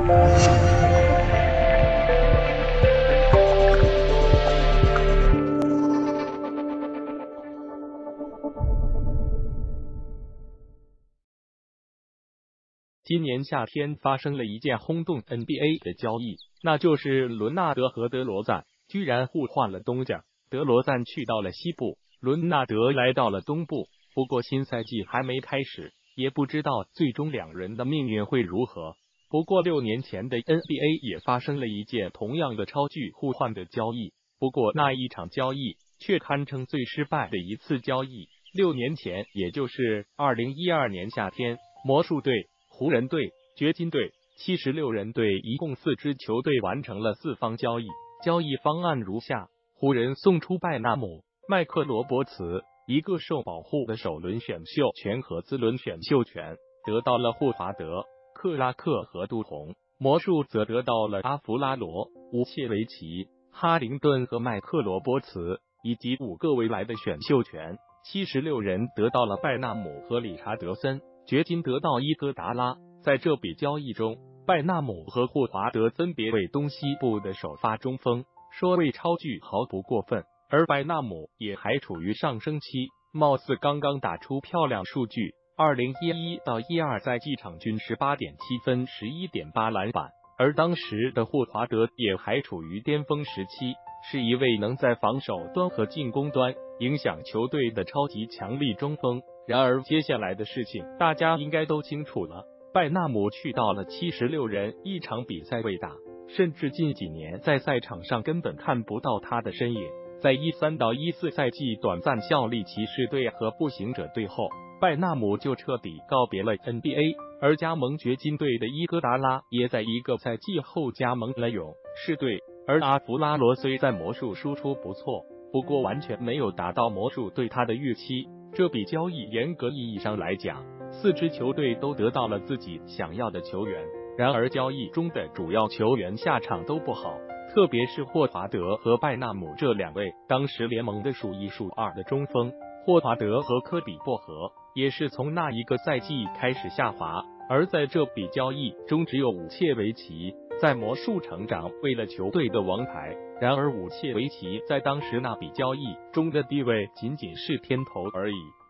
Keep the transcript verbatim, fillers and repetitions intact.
今年夏天发生了一件轰动 N B A 的交易，那就是伦纳德和德罗赞居然互换了东家，德罗赞去到了西部，伦纳德来到了东部。不过新赛季还没开始，也不知道最终两人的命运会如何。不过六年前的 N B A 也发生了一件同样的超巨互换的交易，不过那一场交易却堪称最失败的一次交易。六年前，也就是二零一二年夏天，魔术队、湖人队、掘金队、七十六人队一共四支球队完成了四方交易。交易方案如下：湖人送出拜纳姆、麦克罗伯茨一个受保护的首轮选秀权和次轮选秀权，得到了霍华德、克拉克和杜洪。魔术则得到了阿弗拉罗、乌切维奇、哈灵顿和麦克罗伯茨以及五个未来的选秀权。七十六人得到了拜纳姆和理查德森，掘金得到伊戈达拉。在这笔交易中，拜纳姆和霍华德分别为东西部的首发中锋，说为超巨毫不过分。而拜纳姆也还处于上升期，貌似刚刚打出漂亮数据，二零一一到一二赛季场均 十八点七 分 十一点八 篮板。而当时的霍华德也还处于巅峰时期，是一位能在防守端和进攻端影响球队的超级强力中锋。然而接下来的事情大家应该都清楚了，拜纳姆去到了七十六人，一场比赛未打，甚至近几年在赛场上根本看不到他的身影。在一三到一四赛季短暂效力骑士队和步行者队后，拜纳姆就彻底告别了 N B A， 而加盟掘金队的伊戈达拉也在一个赛季后加盟了勇士队。而阿弗拉罗虽在魔术输出不错，不过完全没有达到魔术对他的预期。这笔交易严格意义上来讲，四支球队都得到了自己想要的球员，然而交易中的主要球员下场都不好，特别是霍华德和拜纳姆这两位当时联盟的数一数二的中锋。霍华德和科比薄荷也是从那一个赛季开始下滑，而在这笔交易中只有武切维奇在魔术成长为了球队的王牌，然而武切维奇在当时那笔交易中的地位仅仅是天头而已。